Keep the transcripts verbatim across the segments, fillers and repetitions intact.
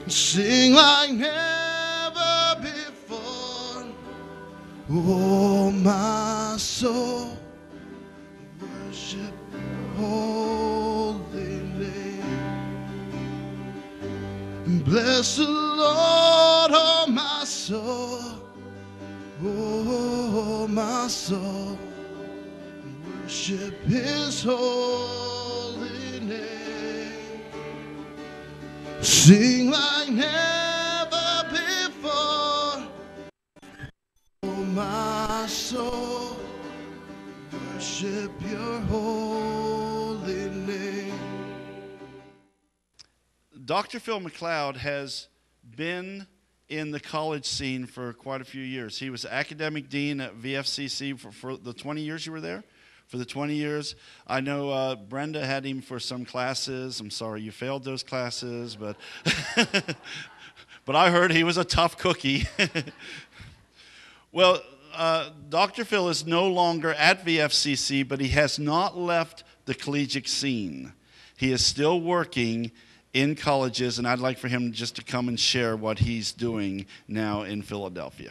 Sing like never before. Oh, my soul, worship holy name. Bless the Lord, oh my soul, oh my soul, worship his holy name. Sing like never before, oh my soul, worship your holy name. Doctor Phil McLeod has been in the college scene for quite a few years. He was academic dean at V F C C for, for the twenty years you were there. For the twenty years. I know uh, Brenda had him for some classes. I'm sorry you failed those classes, but but I heard he was a tough cookie. Well, uh, Doctor Phil is no longer at V F C C, but he has not left the collegiate scene. He is still working in colleges, and I'd like for him just to come and share what he's doing now in Philadelphia.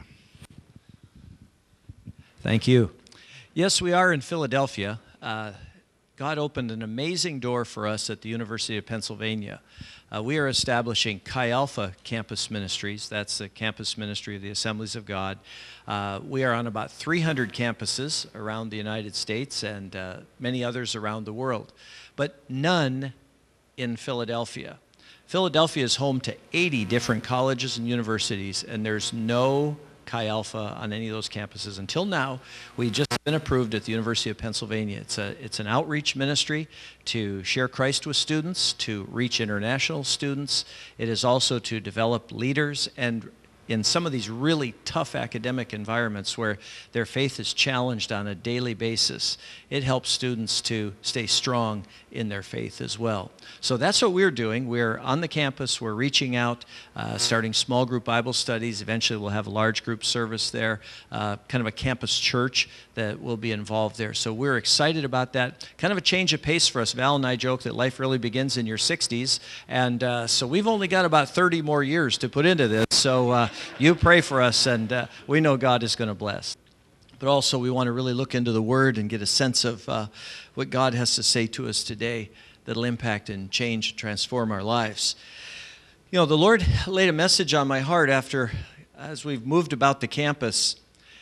Thank you. Yes, we are in Philadelphia. Uh, God opened an amazing door for us at the University of Pennsylvania. Uh, we are establishing Chi Alpha Campus Ministries. That's the campus ministry of the Assemblies of God. Uh, we are on about three hundred campuses around the United States and uh, many others around the world, but none in Philadelphia. Philadelphia is home to eighty different colleges and universities, and there's no Chi Alpha on any of those campuses. Until now, we just been approved at the University of Pennsylvania. It's a it's an outreach ministry to share Christ with students, to reach international students. It is also to develop leaders, and in some of these really tough academic environments where their faith is challenged on a daily basis, it helps students to stay strong in their faith as well. So that's what we're doing. We're on the campus, we're reaching out, uh, starting small group Bible studies. Eventually we'll have a large group service there, uh, kind of a campus church that will be involved there. So we're excited about that. Kind of a change of pace for us. Val and I joke that life really begins in your sixties, and uh, so we've only got about thirty more years to put into this. So uh, you pray for us, and uh, we know God is going to bless. But also we want to really look into the Word and get a sense of uh, what God has to say to us today that'll impact and change and transform our lives. You know, the Lord laid a message on my heart after, as we've moved about the campus.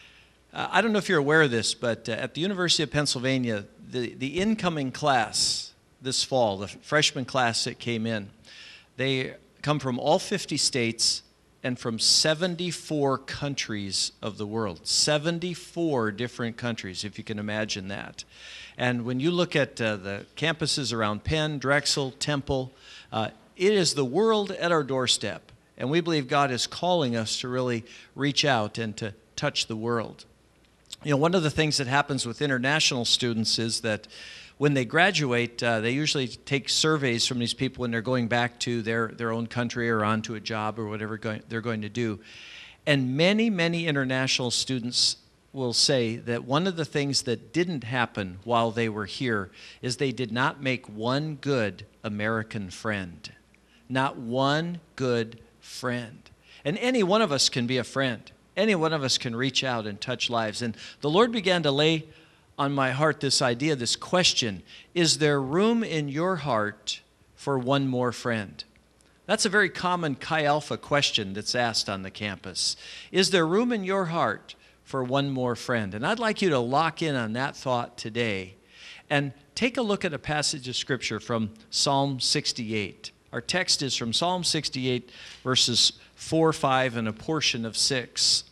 Uh, I don't know if you're aware of this, but uh, at the University of Pennsylvania, the, the incoming class this fall, the freshman class that came in, they come from all fifty states and from seventy-four countries of the world. seventy-four different countries, if you can imagine that. And when you look at uh, the campuses around Penn, Drexel, Temple, uh, it is the world at our doorstep. And we believe God is calling us to really reach out and to touch the world. You know, one of the things that happens with international students is that when they graduate, uh, they usually take surveys from these people when they're going back to their, their own country or on to a job or whatever going, they're going to do. And many, many international students will say that one of the things that didn't happen while they were here is they did not make one good American friend. Not one good friend. And any one of us can be a friend. Any one of us can reach out and touch lives. And the Lord began to lay on my heart this idea, this question: is there room in your heart for one more friend? That's a very common Chi Alpha question that's asked on the campus. Is there room in your heart for one more friend? And I'd like you to lock in on that thought today and take a look at a passage of Scripture from Psalm sixty-eight. Our text is from Psalm sixty-eight, verses four, five, and a portion of six.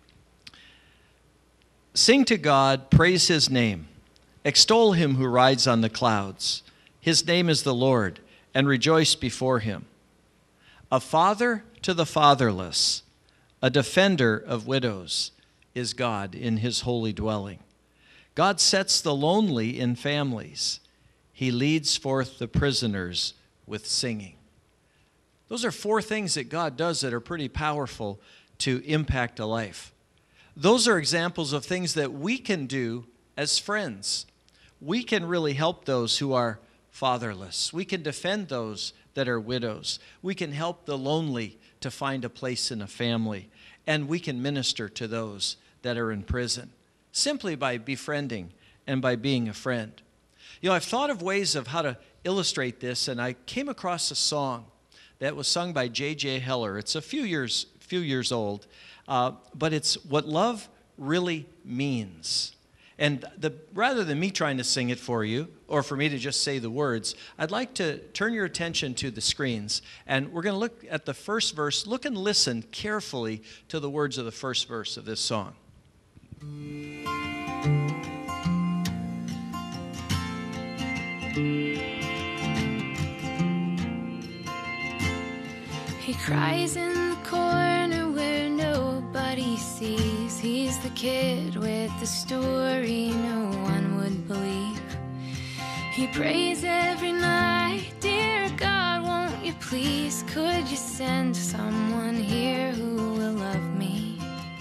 Sing to God, praise His name. Extol Him who rides on the clouds. His name is the Lord, and rejoice before Him. A father to the fatherless, a defender of widows, is God in His holy dwelling. God sets the lonely in families. He leads forth the prisoners with singing. Those are four things that God does that are pretty powerful to impact a life. Those are examples of things that we can do as friends. We can really help those who are fatherless. We can defend those that are widows. We can help the lonely to find a place in a family. And we can minister to those that are in prison simply by befriending and by being a friend. You know, I've thought of ways of how to illustrate this, and I came across a song that was sung by J J Heller. It's a few years, few years old, uh, but it's What Love Really Means. And the, rather than me trying to sing it for you, or for me to just say the words, I'd like to turn your attention to the screens. And we're going to look at the first verse. Look and listen carefully to the words of the first verse of this song. He cries in the corner where nobody sees. He's the kid with the story no one would believe. He prays every night, dear God, won't you please, could you send someone here who will love me?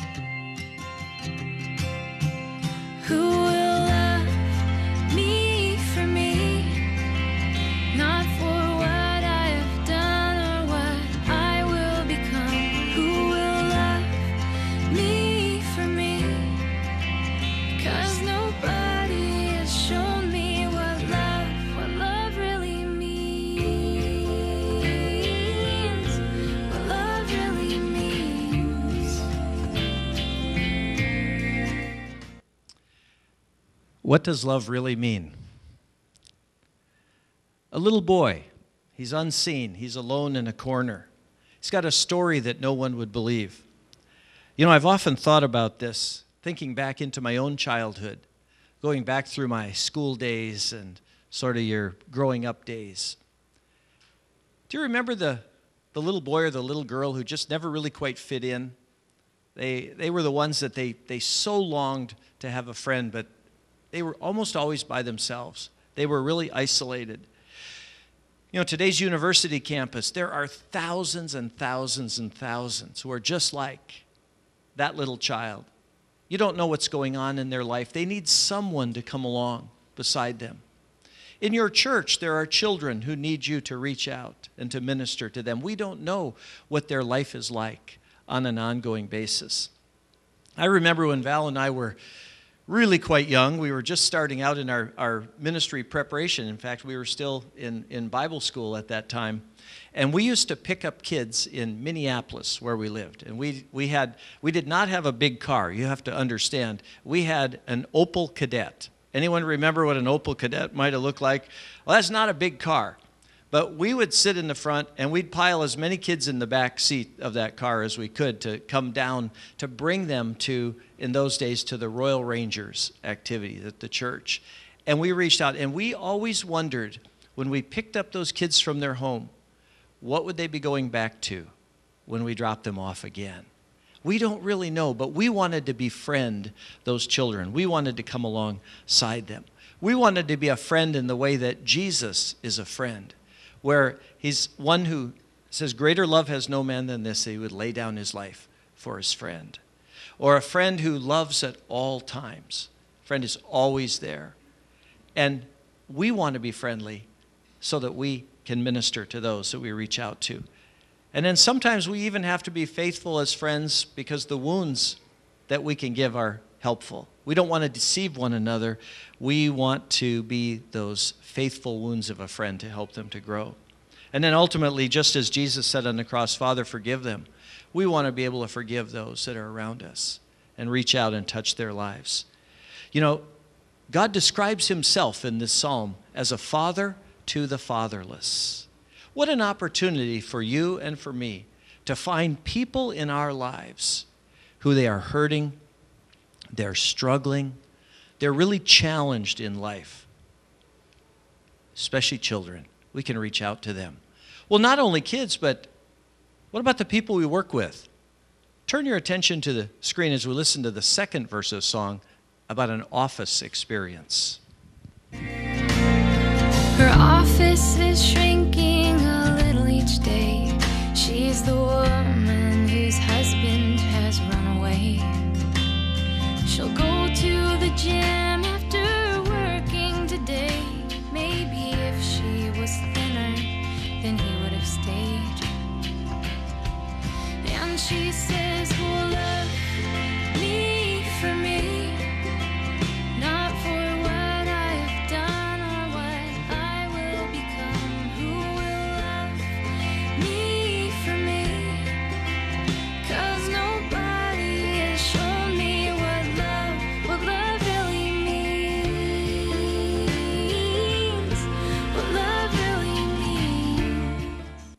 Who will love me for me, not for what I have done or what I will become. Who will love me for me, 'cause nobody has shown me what love, what love really means, what love really means. What does love really mean? A little boy, he's unseen, he's alone in a corner. He's got a story that no one would believe. You know, I've often thought about this, thinking back into my own childhood, going back through my school days and sort of your growing up days. Do you remember the, the little boy or the little girl who just never really quite fit in? They, they were the ones that they, they so longed to have a friend, but they were almost always by themselves. They were really isolated. You know, today's university campus, there are thousands and thousands and thousands who are just like that little child. You don't know what's going on in their life. They need someone to come along beside them. In your church, there are children who need you to reach out and to minister to them. We don't know what their life is like on an ongoing basis. I remember when Val and I were really quite young. We were just starting out in our, our ministry preparation. In fact, we were still in, in Bible school at that time. And we used to pick up kids in Minneapolis where we lived. And we, we, had, we did not have a big car. You have to understand. We had an Opel Kadett. Anyone remember what an Opel Kadett might have looked like? Well, that's not a big car. But we would sit in the front and we'd pile as many kids in the back seat of that car as we could to come down to bring them to, in those days, to the Royal Rangers activity at the church. And we reached out and we always wondered when we picked up those kids from their home, what would they be going back to when we dropped them off again? We don't really know, but we wanted to befriend those children. We wanted to come alongside them. We wanted to be a friend in the way that Jesus is a friend, where he's one who says, greater love has no man than this, that he would lay down his life for his friend. Or a friend who loves at all times. A friend is always there. And we want to be friendly so that we can minister to those that we reach out to. And then sometimes we even have to be faithful as friends because the wounds that we can give are helpful. We don't want to deceive one another. We want to be those faithful wounds of a friend to help them to grow. And then ultimately, just as Jesus said on the cross, Father, forgive them, we want to be able to forgive those that are around us and reach out and touch their lives. You know, God describes himself in this psalm as a father to the fatherless. What an opportunity for you and for me to find people in our lives who they are hurting, they're struggling, they're really challenged in life, especially children. We can reach out to them. Well, not only kids, but what about the people we work with? Turn your attention to the screen as we listen to the second verse of the song about an office experience. Her office is shrinking a little each day. She's the woman whose husband has run away. She'll go to the gym after working today. Maybe if she was thinner, then he would and she says, well, love me for me, not for what I have done or what I will become. Who will love me for me? 'Cause nobody has shown me what love, what love really means, what love really means.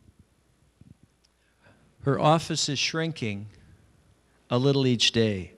Her office is shrinking a little each day.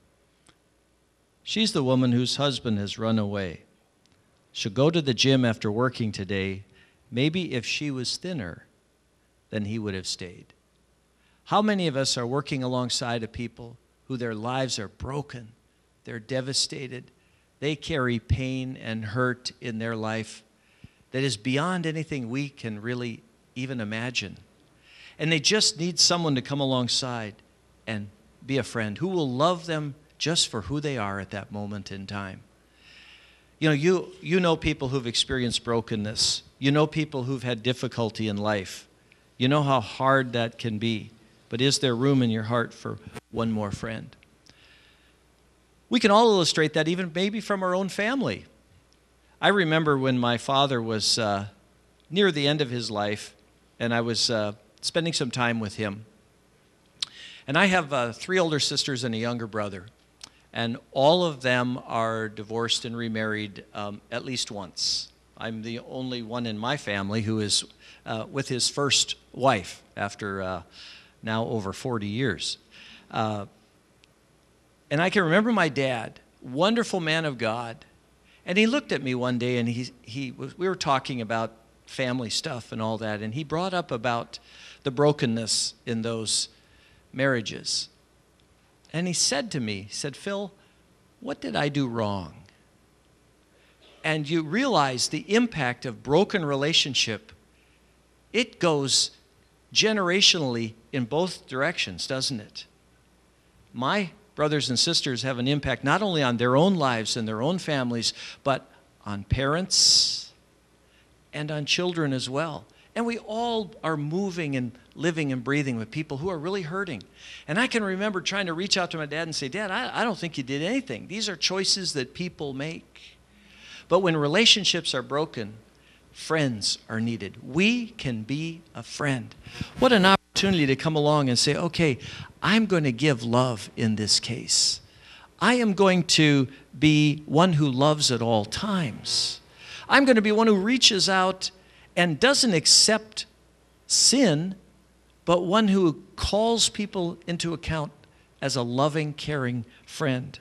She's the woman whose husband has run away. She'll go to the gym after working today. Maybe if she was thinner, then he would have stayed. How many of us are working alongside of people who their lives are broken, they're devastated, they carry pain and hurt in their life that is beyond anything we can really even imagine. And they just need someone to come alongside and be a friend who will love them just for who they are at that moment in time. You know, you, you know people who've experienced brokenness. You know people who've had difficulty in life. You know how hard that can be. But is there room in your heart for one more friend? We can all illustrate that even maybe from our own family. I remember when my father was uh, near the end of his life, and I was uh, spending some time with him. And I have uh, three older sisters and a younger brother. And all of them are divorced and remarried um, at least once. I'm the only one in my family who is uh, with his first wife after uh, now over forty years. Uh, and I can remember my dad, wonderful man of God. And he looked at me one day and he, he was, we were talking about family stuff and all that. And he brought up about the brokenness in those marriages. And he said to me, he said, Phil, what did I do wrong? And you realize the impact of broken relationship. It goes generationally in both directions, doesn't it? My brothers and sisters have an impact not only on their own lives and their own families, but on parents and on children as well. And we all are moving and living and breathing with people who are really hurting. And I can remember trying to reach out to my dad and say, Dad, I, I don't think you did anything. These are choices that people make. But when relationships are broken, friends are needed. We can be a friend. What an opportunity to come along and say, okay, I'm going to give love in this case. I am going to be one who loves at all times. I'm going to be one who reaches out and doesn't accept sin, but one who calls people into account as a loving, caring friend.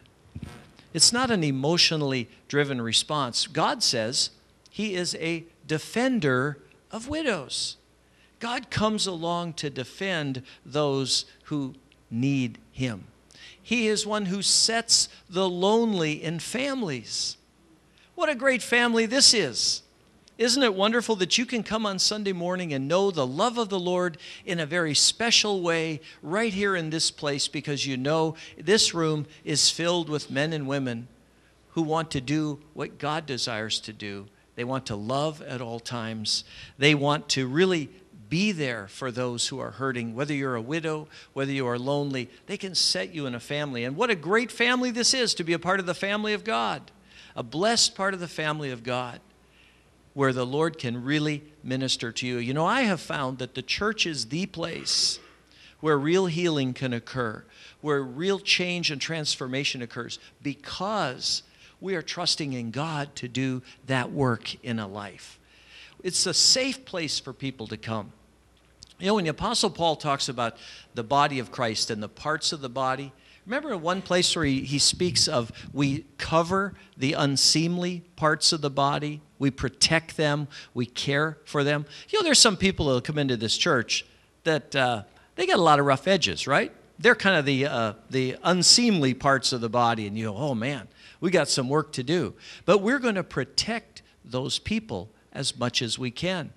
It's not an emotionally driven response. God says he is a defender of widows. God comes along to defend those who need him. He is one who sets the lonely in families. What a great family this is. Isn't it wonderful that you can come on Sunday morning and know the love of the Lord in a very special way right here in this place, because you know this room is filled with men and women who want to do what God desires to do. They want to love at all times. They want to really be there for those who are hurting. Whether you're a widow, whether you are lonely, they can set you in a family. And what a great family this is, to be a part of the family of God, a blessed part of the family of God, where the Lord can really minister to you. You know, I have found that the church is the place where real healing can occur, where real change and transformation occurs, because we are trusting in God to do that work in a life. It's a safe place for people to come. You know, when the Apostle Paul talks about the body of Christ and the parts of the body, remember in one place where he, he speaks of we cover the unseemly parts of the body, we protect them, we care for them. You know, there's some people that will come into this church that uh, they got a lot of rough edges, right? They're kind of the, uh, the unseemly parts of the body, and you go, oh man, we got some work to do. But we're going to protect those people as much as we can.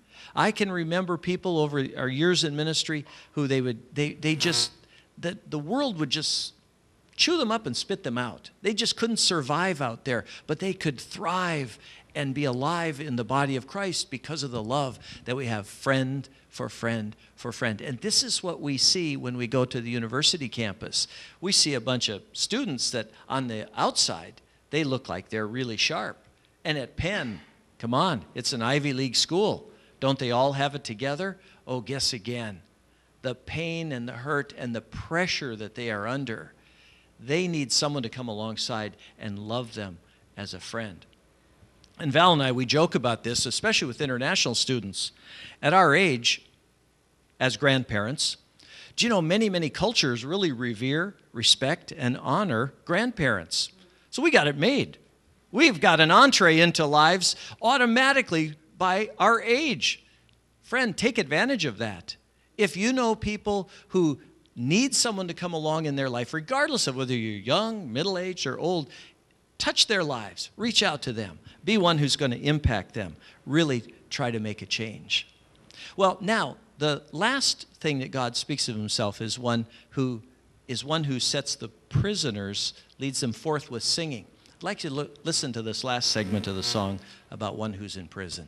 I can remember people over our years in ministry who they would, they, they just, the, the world would just chew them up and spit them out. They just couldn't survive out there, but they could thrive and be alive in the body of Christ because of the love that we have, friend for friend for friend. And this is what we see when we go to the university campus. We see a bunch of students that on the outside, they look like they're really sharp. And at Penn, come on, it's an Ivy League school. Don't they all have it together? Oh, guess again. The pain and the hurt and the pressure that they are under, they need someone to come alongside and love them as a friend. And Val and I, we joke about this, especially with international students. At our age, as grandparents, do you know many, many cultures really revere, respect, and honor grandparents? So we got it made. We've got an entree into lives automatically by our age. Friend, take advantage of that. If you know people who need someone to come along in their life, regardless of whether you're young, middle-aged, or old, touch their lives. Reach out to them. Be one who's going to impact them. Really try to make a change. Well, now, the last thing that God speaks of himself is one who is one who sets the prisoners, leads them forth with singing. I'd like you to lo- listen to this last segment of the song about one who's in prison.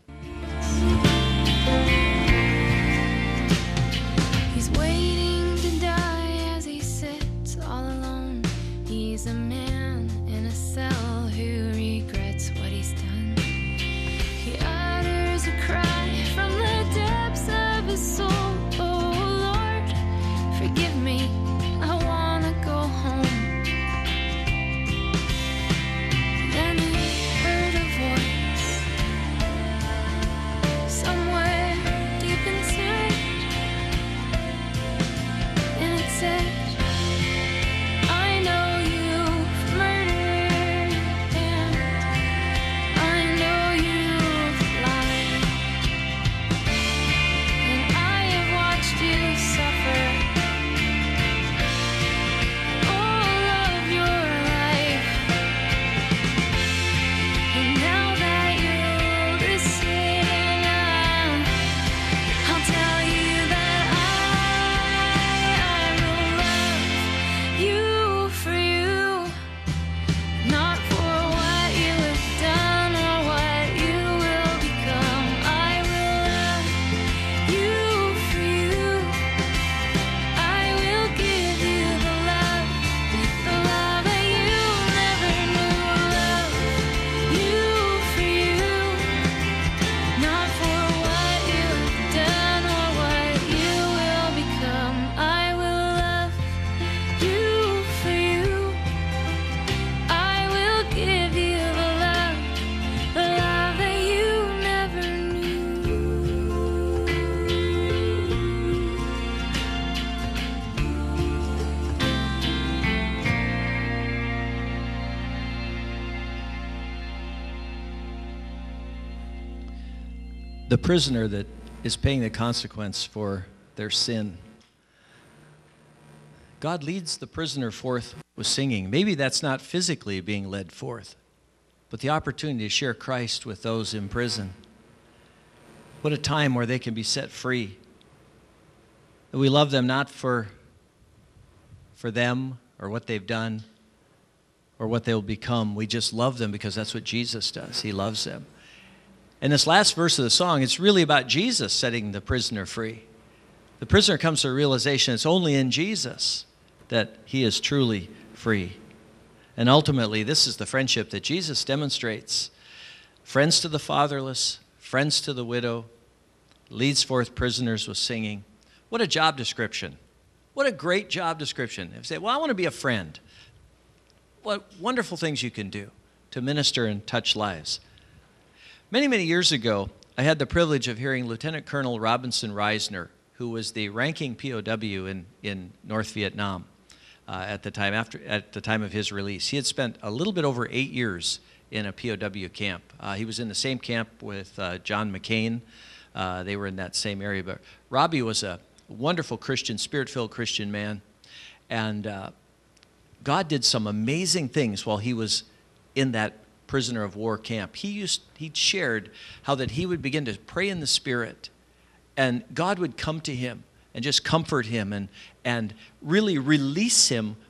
He's waiting to die as he sits all alone. He's a man in a cell who regrets what he's done. He utters a cry from the depths of his soul. Oh Lord, forgive me, I wanna go home. Then he heard a voice somewhere deep inside, and it said, I know you've murdered, and I know you've lied, and I have watched you suffer all of your life. And now that you're listening, I'll tell you that I, I will love you for you, not for what you have done or what you will become. I will love you for you. I will give you the love, the love that you never knew. Love you for you, not for what you have done or what you will become. I will love you for you. I will give you the love, the love that you never knew. The prisoner that is paying the consequence for their sin. God leads the prisoner forth with singing. Maybe that's not physically being led forth, but the opportunity to share Christ with those in prison. What a time where they can be set free. That we love them not for, for them or what they've done or what they'll become. We just love them because that's what Jesus does. He loves them. In this last verse of the song, it's really about Jesus setting the prisoner free. The prisoner comes to a realization it's only in Jesus that he is truly free. And ultimately, this is the friendship that Jesus demonstrates. Friends to the fatherless, friends to the widow, leads forth prisoners with singing. What a job description. What a great job description. If you say, well, I want to be a friend. What wonderful things you can do to minister and touch lives. Many, many years ago, I had the privilege of hearing Lieutenant Colonel Robinson Reisner, who was the ranking P O W in, in North Vietnam uh, at the time after at the time of his release. He had spent a little bit over eight years in a P O W camp. Uh, he was in the same camp with uh, John McCain. Uh, they were in that same area. But Robbie was a wonderful Christian, spirit-filled Christian man. And uh, God did some amazing things while he was in that prisoner of war camp. He used he shared how that he would begin to pray in the Spirit, and God would come to him and just comfort him and and really release him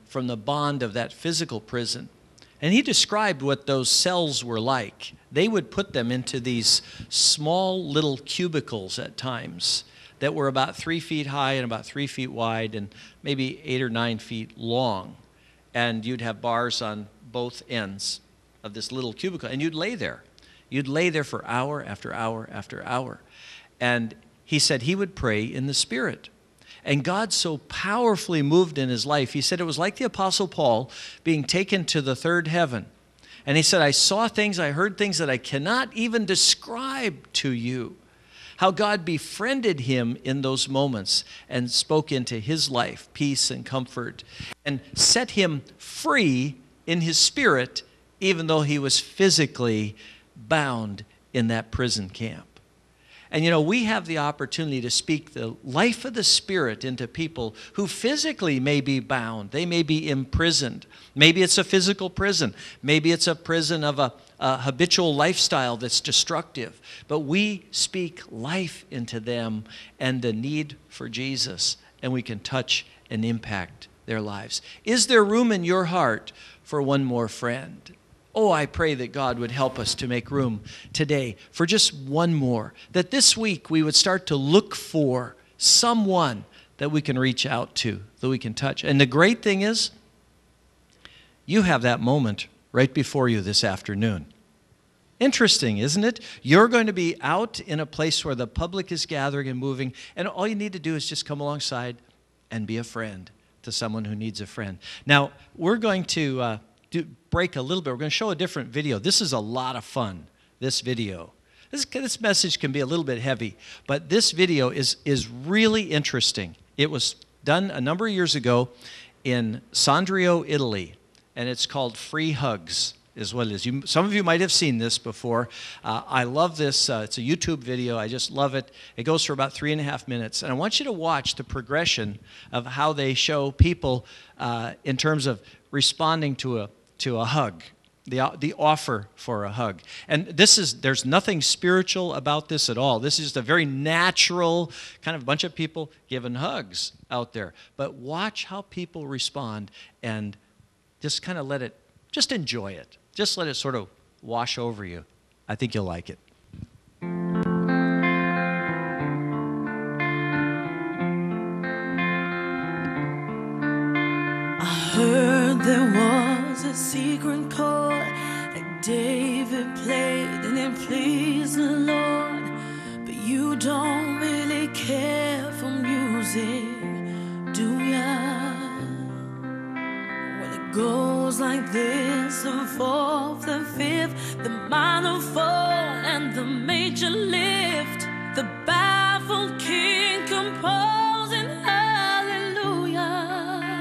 from the bond of that physical prison. And he described what those cells were like. They would put them into these small little cubicles at times that were about three feet high and about three feet wide and maybe eight or nine feet long. And you'd have bars on both ends of this little cubicle, and you'd lay there. You'd lay there for hour after hour after hour. And he said he would pray in the Spirit. And God so powerfully moved in his life. He said it was like the Apostle Paul being taken to the third heaven. And he said, I saw things, I heard things that I cannot even describe to you. How God befriended him in those moments and spoke into his life peace and comfort and set him free in his spirit, even though he was physically bound in that prison camp. And you know, we have the opportunity to speak the life of the Spirit into people who physically may be bound. They may be imprisoned. Maybe it's a physical prison. Maybe it's a prison of a, a habitual lifestyle that's destructive. But we speak life into them and the need for Jesus, and we can touch and impact their lives. Is there room in your heart for one more friend? Oh, I pray that God would help us to make room today for just one more. That this week we would start to look for someone that we can reach out to, that we can touch. And the great thing is, you have that moment right before you this afternoon. Interesting, isn't it? You're going to be out in a place where the public is gathering and moving, and all you need to do is just come alongside and be a friend to someone who needs a friend. Now, we're going to... Uh, Do break a little bit. We're going to show a different video. This is a lot of fun, this video. This, this message can be a little bit heavy, but this video is, is really interesting. It was done a number of years ago in Sondrio, Italy, and it's called Free Hugs, is what it is. You, some of you might have seen this before. Uh, I love this. Uh, it's a YouTube video. I just love it. It goes for about three and a half minutes, and I want you to watch the progression of how they show people uh, in terms of responding to a to a hug, the, the offer for a hug. And this is, there's nothing spiritual about this at all. This is just a very natural kind of bunch of people giving hugs out there. But watch how people respond and just kind of let it, just enjoy it. Just let it sort of wash over you. I think you'll like it. I heard there was a secret chord that David played and it pleased the Lord. But you don't really care for music, do ya? Well, it goes like this: the fourth, the fifth, the minor fall, and the major lift. The baffled king composing hallelujah.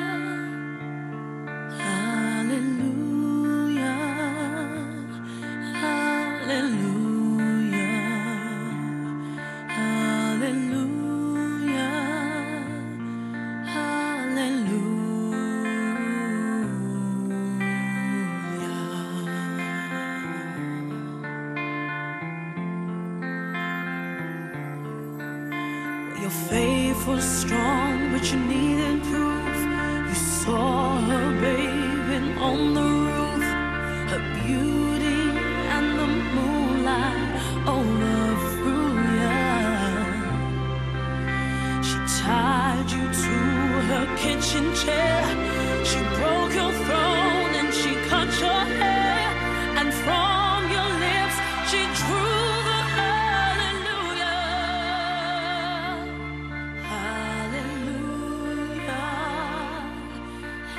Your faith was strong, but you needed proof. You saw her bathing on the roof, her beauty and the moonlight overthrew ya. She tied you to her kitchen chair. She broke your throne and she cut your hair, and from your lips she drew the hallelujah. Hallelujah.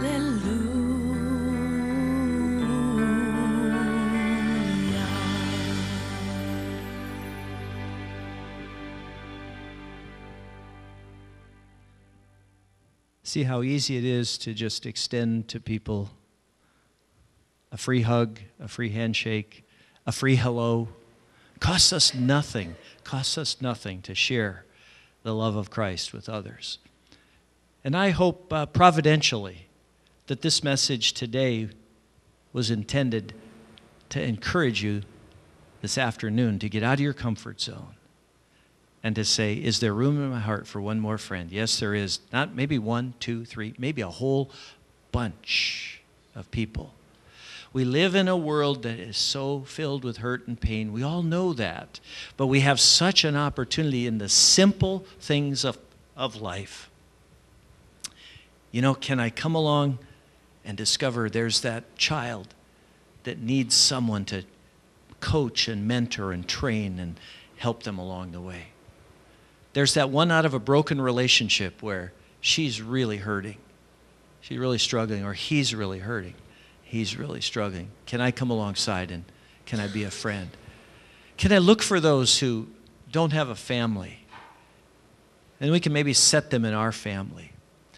See how easy it is to just extend to people a free hug, a free handshake, a free hello. Costs us nothing, costs us nothing to share the love of Christ with others. And I hope uh, providentially that this message today was intended to encourage you this afternoon to get out of your comfort zone and to say, is there room in my heart for one more friend? Yes, there is. Not maybe one, two, three, maybe a whole bunch of people. We live in a world that is so filled with hurt and pain. We all know that. But we have such an opportunity in the simple things of, of life. You know, can I come along and discover there's that child that needs someone to coach and mentor and train and help them along the way? There's that one out of a broken relationship where she's really hurting. She's really struggling, or he's really hurting. He's really struggling. Can I come alongside and can I be a friend? Can I look for those who don't have a family? And we can maybe set them in our family.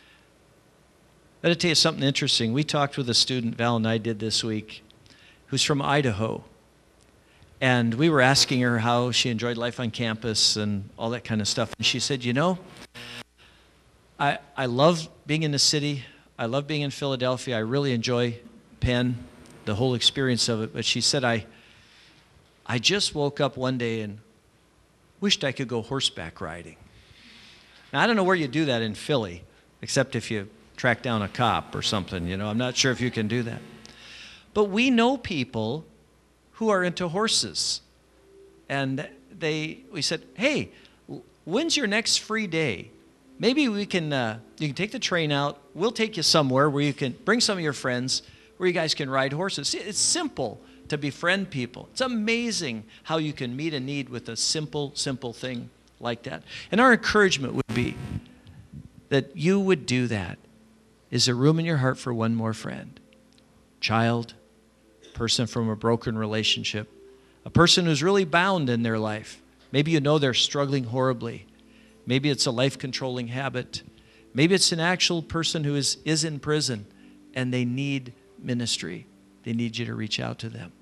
I got to tell you something interesting. We talked with a student, Val and I did this week, who's from Idaho. And we were asking her how she enjoyed life on campus and all that kind of stuff. And she said, you know, I, I love being in the city. I love being in Philadelphia. I really enjoy Penn, the whole experience of it. But she said, I, I just woke up one day and wished I could go horseback riding. Now, I don't know where you do that in Philly, except if you track down a cop or something. You know, I'm not sure if you can do that. But we know people who are into horses. And they, we said, hey, when's your next free day? Maybe we can, uh, you can take the train out. We'll take you somewhere where you can bring some of your friends where you guys can ride horses. It's simple to befriend people. It's amazing how you can meet a need with a simple, simple thing like that. And our encouragement would be that you would do that. Is there room in your heart for one more friend? Child, person from a broken relationship, a person who's really bound in their life. Maybe you know they're struggling horribly. Maybe it's a life-controlling habit. Maybe it's an actual person who is, is in prison and they need ministry. They need you to reach out to them.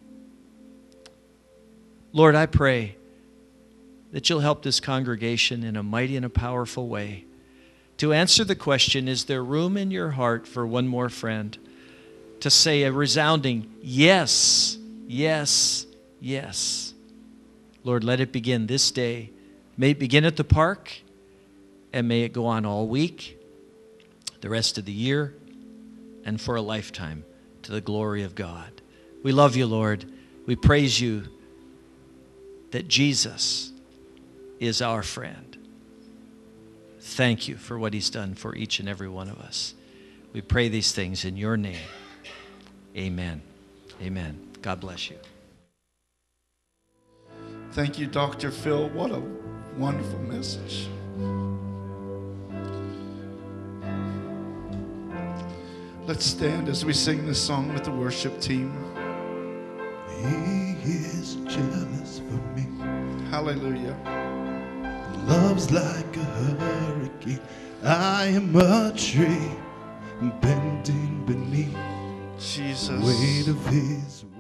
Lord, I pray that you'll help this congregation in a mighty and a powerful way to answer the question, is there room in your heart for one more friend? To say a resounding yes, yes, yes. Lord, let it begin this day. May it begin at the park, and may it go on all week, the rest of the year, and for a lifetime to the glory of God. We love you, Lord. We praise you that Jesus is our friend. Thank you for what he's done for each and every one of us. We pray these things in your name. Amen. Amen. God bless you. Thank you, Doctor Phil. What a wonderful message. Let's stand as we sing this song with the worship team. He is jealous for me. Hallelujah. Love's like a hurricane. I am a tree bending beneath Jesus. the weight of his